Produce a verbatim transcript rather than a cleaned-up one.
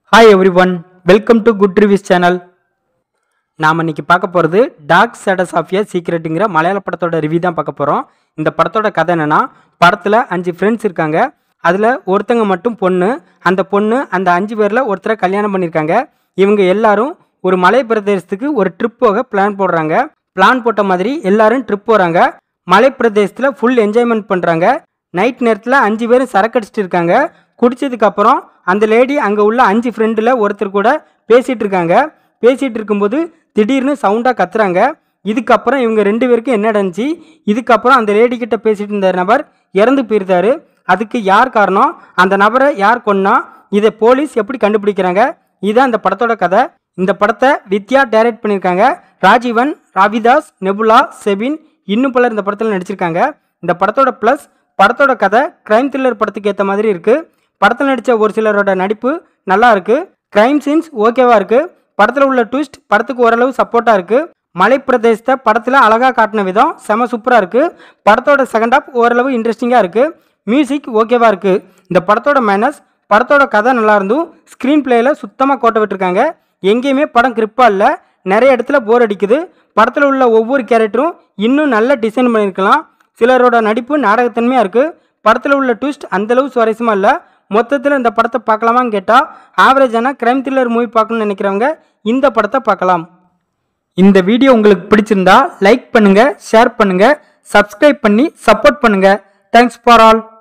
Hi everyone, welcome to good reviews channel. நாம் இன்னைக்கு பார்க்க போகிறது டார்க் சைட்ஸ் ஆஃப் எ சீக்ரெட்டுங்கிற மலையாள படத்தோட ரிவ்யூ தான் பார்க்க போகிறோம். இந்த படத்தோட கதை என்னென்னா, படத்தில் அஞ்சு ஃப்ரெண்ட்ஸ் இருக்காங்க. அதில் ஒருத்தங்க மட்டும் பொண்ணு. அந்த பொண்ணு அந்த அஞ்சு பேரில் ஒருத்தரை கல்யாணம் பண்ணியிருக்காங்க. இவங்க எல்லாரும் ஒரு மலை பிரதேசத்துக்கு ஒரு ட்ரிப் போக பிளான் போடுறாங்க. பிளான் போட்ட மாதிரி எல்லாரும் ட்ரிப் போகிறாங்க. மலை பிரதேசத்தில் ஃபுல் என்ஜாய்மெண்ட் பண்ணுறாங்க. நைட் நேரத்தில் அஞ்சு பேரும் சரக்கு அடிச்சிட்டு இருக்காங்க. குடித்ததுக்கப்புறம் அந்த லேடி அங்கே உள்ள அஞ்சு ஃப்ரெண்டில் ஒருத்தர் கூட பேசிகிட்டு இருக்காங்க. பேசிகிட்டு இருக்கும்போது திடீர்னு சவுண்டாக கத்துறாங்க. இதுக்கப்புறம் இவங்க ரெண்டு பேருக்கும் என்ன நடந்துச்சு, இதுக்கப்புறம் அந்த லேடி கிட்ட பேசிகிட்டு இருந்த நபர் இறந்து போயிருந்தாரு. அதுக்கு யார் காரணம், அந்த நபரை யார் கொன்னா, இதை போலீஸ் எப்படி கண்டுபிடிக்கிறாங்க, இதுதான் இந்த படத்தோட கதை. இந்த படத்தை வித்யா டைரக்ட் பண்ணியிருக்காங்க. ராஜீவன், ராவிதாஸ், நெபுலா, செபின் இன்னும் பலர் இந்த படத்தில் நடிச்சிருக்காங்க. இந்த படத்தோட ப்ளஸ், படத்தோட கதை கிரைம் த்ரில்லர் படத்துக்கு ஏற்ற மாதிரி இருக்குது. படத்தில் நடித்த ஒரு சிலரோட நடிப்பு நல்லா இருக்குது. கிரைம் சீன்ஸ் ஓகேவாக இருக்குது. படத்தில் உள்ள ட்விஸ்ட் படத்துக்கு ஓரளவு சப்போர்ட்டாக இருக்குது. மலை பிரதேசத்தை படத்தில் அழகாக காட்டின விதம் செம சூப்பராக இருக்குது. படத்தோட செகண்ட் ஹாஃப் ஓரளவு இன்ட்ரெஸ்டிங்காக இருக்குது. மியூசிக் ஓகேவாக இருக்குது. இந்த படத்தோட மைனஸ், படத்தோட கதை நல்லா இருந்தும் ஸ்க்ரீன் பிளேயில் சுத்தமாக கோட்டை விட்டுருக்காங்க. எங்கேயுமே படம் கிரிப்பாக இல்லை. நிறைய இடத்துல போர் அடிக்குது. படத்தில் உள்ள ஒவ்வொரு கேரக்டரும் இன்னும் நல்ல டிசைன் பண்ணியிருக்கலாம். சிலரோட நடிப்பு நாடகத்தன்மையாக இருக்குது. படத்தில் உள்ள ட்விஸ்ட் அந்தளவு சுவாரஸ்யமாக இல்லை. மொத்தத்தில் இந்த படத்தை பார்க்கலாமான்னு கேட்டால், ஆவரேஜான கிரைம் த்ரில்லர் மூவி பார்க்கணும்னு நினைக்கிறவங்க இந்த படத்தை பார்க்கலாம். இந்த வீடியோ உங்களுக்கு பிடிச்சிருந்தா லைக் பண்ணுங்கள், ஷேர் பண்ணுங்கள், சப்ஸ்கிரைப் பண்ணி சப்போர்ட் பண்ணுங்கள். Thanks for all.